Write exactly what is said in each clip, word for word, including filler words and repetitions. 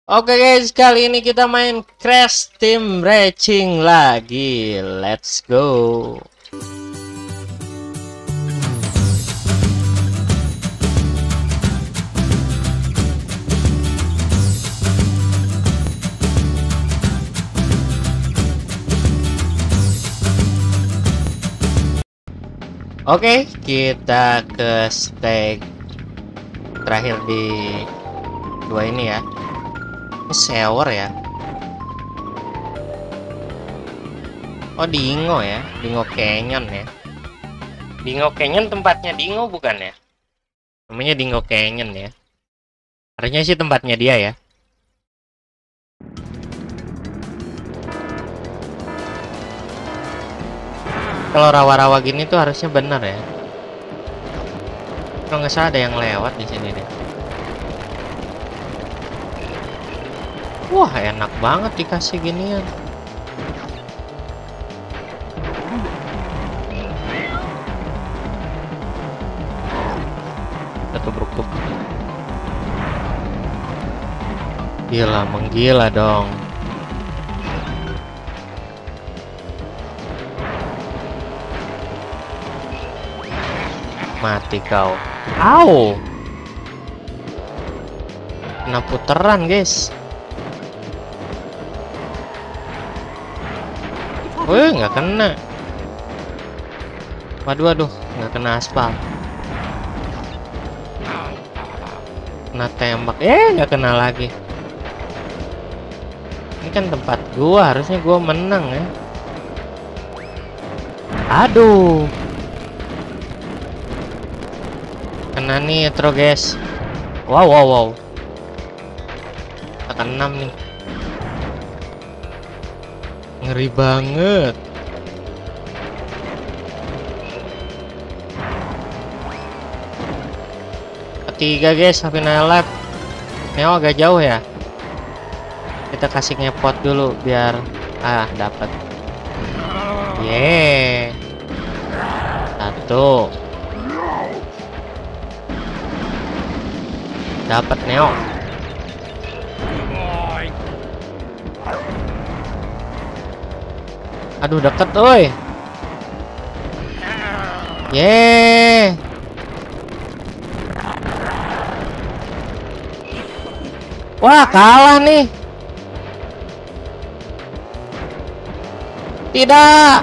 Oke guys, kali ini kita main Crash Team Racing lagi. Let's go. Oke, kita ke stage terakhir di dua ini ya. Ini shower ya. Oh, Dingo ya, Dingo Canyon ya. Dingo Canyon tempatnya Dingo bukan ya? Namanya Dingo Canyon ya. Harusnya sih tempatnya dia ya. Kalau rawa-rawa gini tuh harusnya benar ya. Kalau nggak salah ada yang lewat di sini deh. Wah, enak banget dikasih ginian. Kita kebruk-bruk. Gila, menggila dong. Mati kau. Au. Kena puteran, guys. Wih, nggak kena. Waduh, waduh, nggak kena aspal. Kena tembak. Eh, nggak kena lagi. Ini kan tempat gua, harusnya gua menang ya. Aduh. Kena nitro, guys. Wow, wow, wow. Tekan enam nih. Ngeri banget. Ketiga guys, final lap. Neo agak jauh ya. Kita kasih ngepot dulu biar ah dapat. Yeay. Satu. Dapat Neo. Aduh, deket oi. Yeay. Wah, kalah nih. Tidak.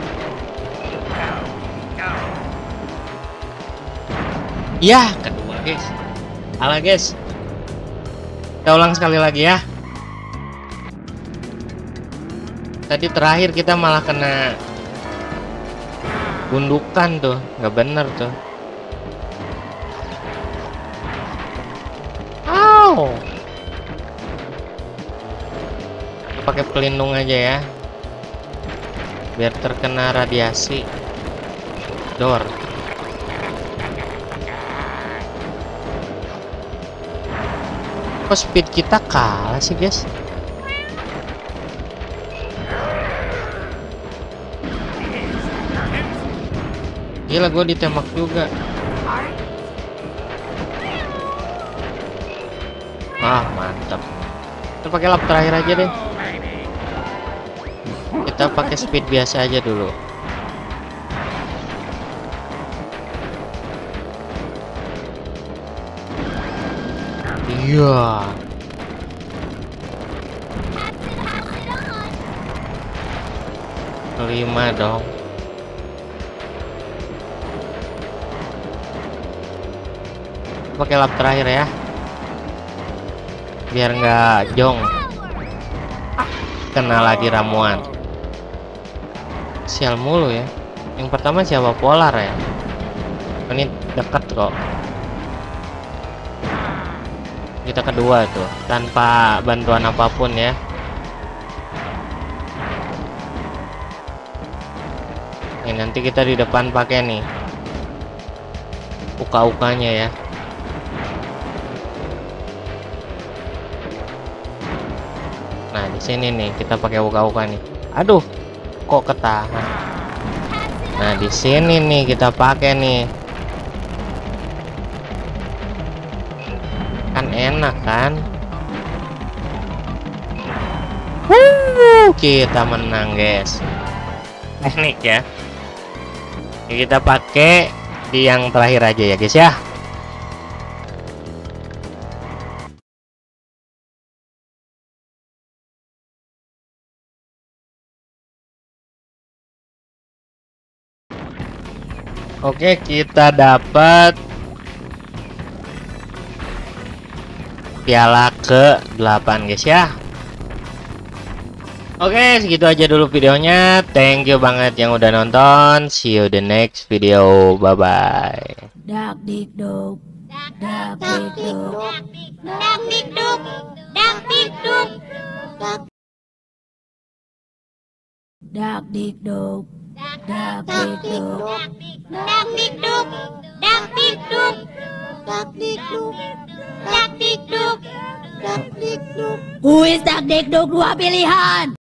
Ya, kedua guys. Kalah guys. Kita ulang sekali lagi ya. Tadi terakhir kita malah kena gundukan tuh, nggak bener tuh. Au. Pakai pelindung aja ya, biar terkena radiasi. Dor. Kok speed kita kalah sih guys? Gila, gue ditembak juga. Ah, mantap. Kita pakai lap terakhir aja deh. Kita pakai speed biasa aja dulu. Iya. Kelima dong. Pakai lap terakhir ya, biar nggak jong. Kena lagi ramuan. Sial mulu ya. Yang pertama siapa polar ya? Ini dekat kok. Kita kedua tuh tanpa bantuan apapun ya. Ini nanti kita di depan pakai nih uka-ukanya ya. Nah, di sini nih kita pakai uka-uka nih. Aduh, kok ketahan. Nah, di sini nih kita pakai nih. Kan enak kan? Wuh, kita menang guys. Teknik ya. Ini kita pakai di yang terakhir aja ya guys ya. Oke, kita dapat piala ke delapan guys ya. Oke, segitu aja dulu videonya. Thank you banget yang udah nonton. See you the next video. Bye bye. Dak dik duk, dak dik duk, dak dik duk, dak dik duk, dak dik duk, dak dik duk, dak dik duk, dak dik duk, dak dik duk, dak dik duk, dak dik duk. Who is dak dik duk? Dua pilihan.